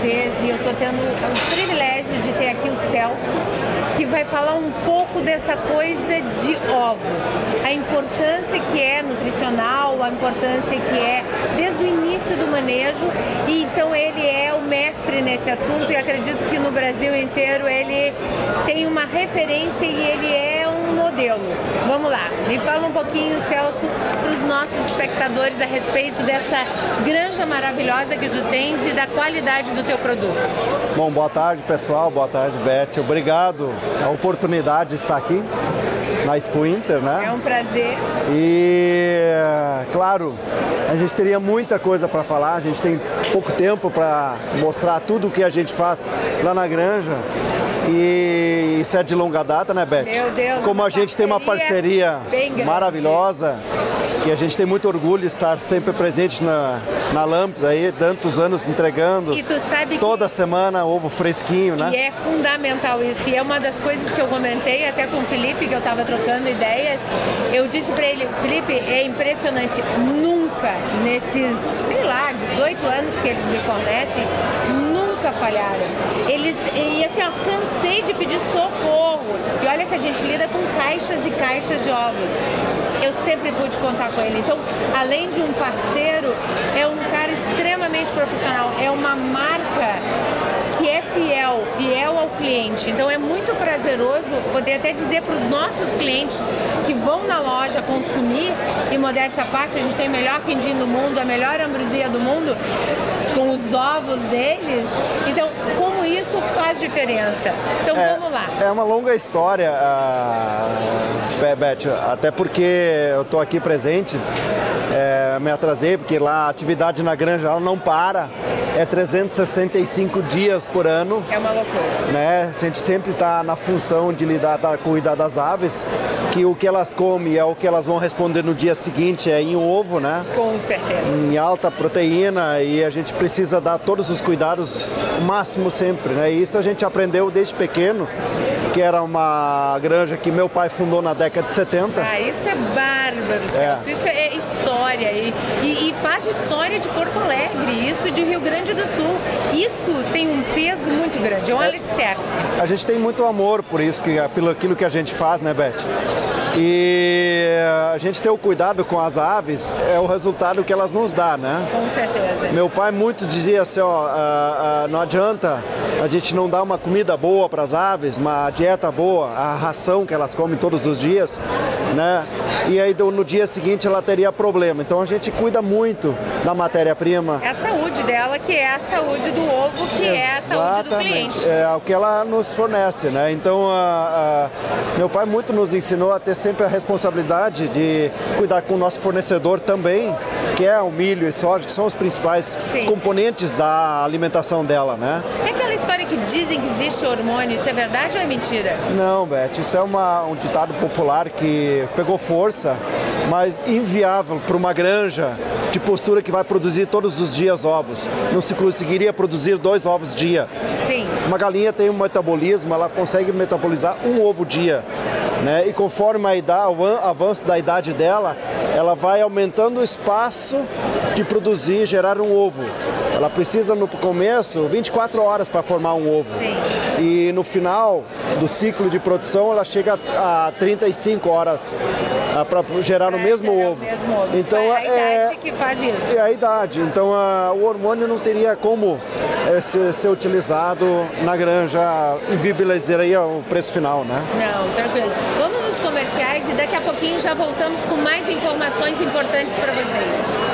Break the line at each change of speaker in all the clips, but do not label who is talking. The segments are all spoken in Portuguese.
vocês e eu estou tendo o privilégio de ter aqui o Celso, que vai falar um pouco dessa coisa de ovos, a importância que é nutricional, a importância que é desde o início do manejo, e então ele é o mestre nesse assunto e acredito que no Brasil inteiro ele tem uma referência e ele é um modelo. Vamos lá, me fala um pouquinho, Celso, para os nossos espectadores a respeito dessa granja maravilhosa que tu tens e da qualidade do teu produto.
Bom, boa tarde pessoal, boa tarde Beth, obrigado a oportunidade de estar aqui na Expo Inter, né?
É um prazer.
E, claro, a gente teria muita coisa para falar, a gente tem pouco tempo para mostrar tudo o que a gente faz lá na granja. E isso é de longa data, né, Beth?
Meu Deus,
como a gente tem uma parceria maravilhosa, que a gente tem muito orgulho de estar sempre presente na Lamps aí, tantos anos entregando.
E tu sabe
toda semana ovo fresquinho, né?
E é fundamental isso. E é uma das coisas que eu comentei até com o Felipe, que eu estava trocando ideias. Eu disse para ele, Felipe, é impressionante, nunca nesses, sei lá, 18 anos que eles me fornecem, nunca falharam. E assim, ó, cansei de pedir socorro. E olha que a gente lida com caixas e caixas de ovos. Eu sempre pude contar com ele. Então, além de um parceiro, é um cara extremamente profissional. É uma marca que é fiel ao cliente. Então, é muito prazeroso poder até dizer para os nossos clientes que vão na loja consumir, e modéstia à parte, a gente tem o melhor quindim do mundo, a melhor ambrosia do mundo, com os ovos deles. Então, como isso faz diferença? Então, vamos lá.
É uma longa história, Beth, até porque eu estou aqui presente, me atrasei, porque lá a atividade na granja ela não para, é 365 dias por ano.
É uma loucura.
Né? A gente sempre está na função de cuidar das aves, que o que elas comem é o que elas vão responder no dia seguinte, é em ovo, né?
Com certeza.
Em alta proteína, e a gente precisa dar todos os cuidados, o máximo sempre, né? E isso a gente aprendeu desde pequeno, que era uma granja que meu pai fundou na década de 70.
Ah, isso é bárbaro, Celso. Isso é história. E faz história de Porto Alegre, isso de Rio Grande do Sul. Isso tem um peso muito grande, é um alicerce.
A gente tem muito amor por isso, pelo aquilo que a gente faz, né, Beth? E a gente ter o cuidado com as aves é o resultado que elas nos dão, né?
Com certeza.
Meu pai muito dizia assim, ó, não adianta a gente não dar uma comida boa para as aves, uma dieta boa, a ração que elas comem todos os dias, né? E aí no dia seguinte ela teria problema. Então a gente cuida muito da matéria-prima.
É a saúde dela, que é a saúde do ovo, que é a saúde do cliente.
É o que ela nos fornece, né? Então meu pai muito nos ensinou a ter sempre a responsabilidade de cuidar com o nosso fornecedor também, que é o milho e soja, que são os principais componentes da alimentação dela, né?
É aquela história que dizem que existe hormônio, isso é verdade ou é mentira?
Não, Beth, isso é um ditado popular que pegou força, mas inviável para uma granja de postura que vai produzir todos os dias ovos. Não se conseguiria produzir 2 ovos dia.
Sim.
Uma galinha tem um metabolismo, ela consegue metabolizar um ovo dia, né? E conforme o avanço da idade dela, ela vai aumentando o espaço de produzir e gerar um ovo. Ela precisa no começo 24 horas para formar um ovo.
Sim.
E no final do ciclo de produção ela chega a 35 horas para gerar o mesmo ovo.
Então é a idade que faz isso.
É a idade. Então o hormônio não teria como ser utilizado na granja, inviabilizaria o preço final, né?
Não, tranquilo. Vamos nos comerciais e daqui a pouquinho já voltamos com mais informações importantes para vocês.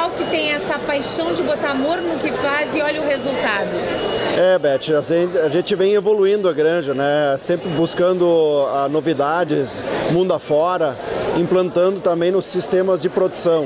pessoal que tem essa paixão de botar amor no que faz e olha o resultado.
Beth, a gente vem evoluindo a granja, né? Sempre buscando novidades, mundo afora, implantando também nos sistemas de produção.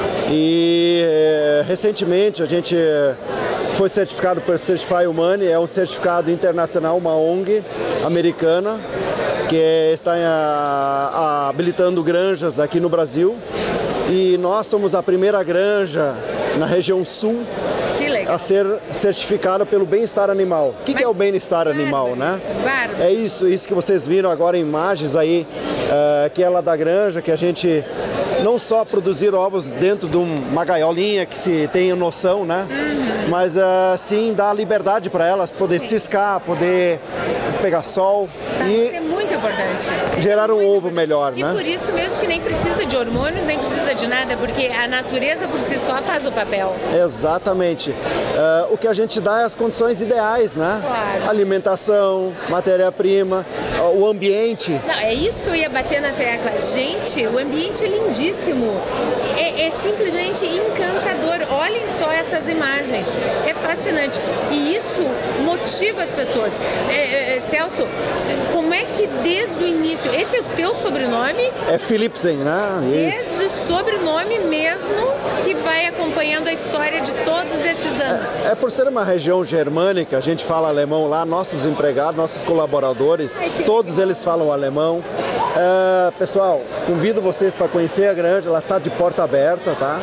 E recentemente a gente foi certificado por Certify Humane, é um certificado internacional, uma ONG americana, que está habilitando granjas aqui no Brasil. E nós somos a primeira granja na região sul a ser certificada pelo bem-estar animal. O que é o bem-estar animal, né? É isso que vocês viram agora em imagens aí, que é lá da granja, que a gente não só produzir ovos dentro de uma gaiolinha que se tenha noção, né? Mas sim dar liberdade para elas poder ciscar, poder pegar sol
isso é muito importante.
Gerar um ovo melhor, né?
E por isso mesmo que nem precisa de hormônios, nem precisa de nada, porque a natureza por si só faz o papel.
Exatamente. O que a gente dá é as condições ideais, né?
Claro.
Alimentação, matéria-prima, o ambiente.
Não, é isso que eu ia bater na tecla. Gente, o ambiente é lindíssimo. É simplesmente encantador. Olhem só essas imagens. É fascinante. E isso motiva as pessoas. Celso, como é que desde o início... Esse é o teu sobrenome?
É Philipsen, né?
Desde o sobrenome mesmo que vai acompanhando a história de todos esses anos.
Por ser uma região germânica, a gente fala alemão lá, nossos empregados, nossos colaboradores, todos eles falam alemão. Pessoal, convido vocês para conhecer a granja, ela está de porta aberta, tá?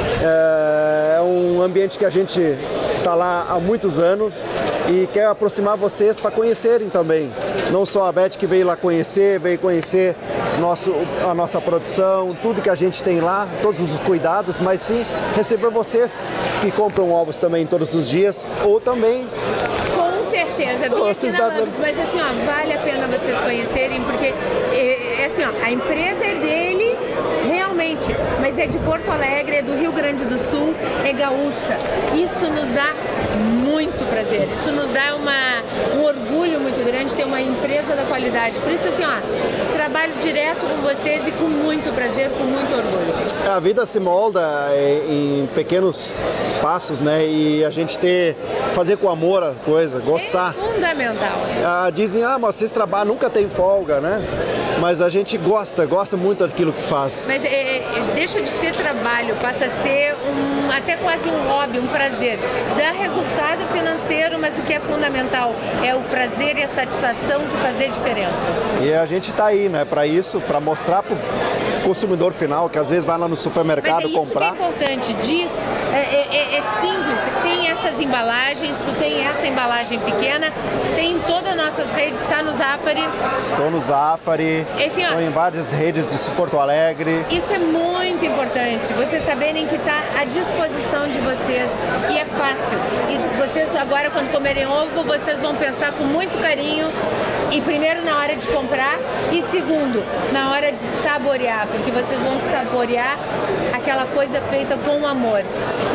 É um ambiente que a gente está lá há muitos anos e quer aproximar vocês para conhecerem também. Não só a Beth que veio lá conhecer, veio conhecer a nossa produção, tudo que a gente tem lá, todos os cuidados, mas sim receber vocês que compram ovos também todos os dias, ou também...
Com certeza, mas assim, ó, vale a pena vocês conhecerem, porque assim, ó, a empresa é dele, realmente, mas é de Porto Alegre, é do Rio Grande do Sul, é gaúcha. Isso nos dá muito prazer, isso nos dá um orgulho muito grande ter uma empresa da qualidade. Por isso, assim, ó, trabalho direto com vocês e com muito prazer, com muito orgulho.
A vida se molda em pequenos passos, né? E a gente fazer com amor a coisa, gostar.
É fundamental.
Dizem, mas vocês trabalham, nunca tem folga, né? Mas a gente gosta muito daquilo que faz.
Mas deixa de ser trabalho, passa a ser até quase um hobby, um prazer. Dá resultado financeiro, mas o que é fundamental é o prazer e a satisfação de fazer diferença.
E a gente está aí, né, para isso, para mostrar para o consumidor final, que às vezes vai lá no supermercado comprar.
Mas é isso que é importante, é simples, tem essas embalagens, tu tem essa embalagem pequena, tem em todas as nossas redes, está no Zafari.
Estou no Zafari, estou em várias redes de Porto Alegre.
Isso é muito importante, vocês saberem que está à disposição de vocês e é fácil. E vocês agora, quando comerem ovo, vocês vão pensar com muito carinho, e primeiro na hora de comprar e segundo, na hora de saborear, porque vocês vão saborear aquela coisa feita com amor,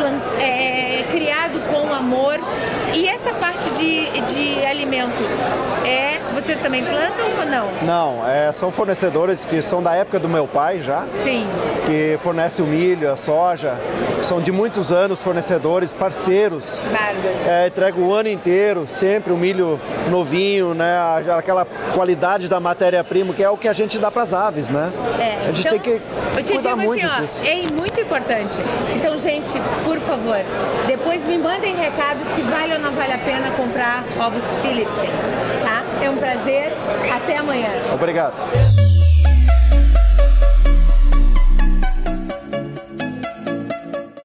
criado com amor. E essa parte de alimento, vocês também plantam ou não?
Não, são fornecedores que são da época do meu pai já.
Sim.
Que fornece o milho, a soja. São de muitos anos fornecedores, parceiros.
Bárbaro.
Entrega o ano inteiro, sempre o milho novinho, né? Aquela qualidade da matéria-prima, que é o que a gente dá para as aves, né? A gente tem que cuidar muito disso.
É muito importante. Então, gente, por favor, depois me mandem recado se vale ou não vale a pena comprar ovos Philipsen, tá? É um prazer. Até amanhã.
Obrigado.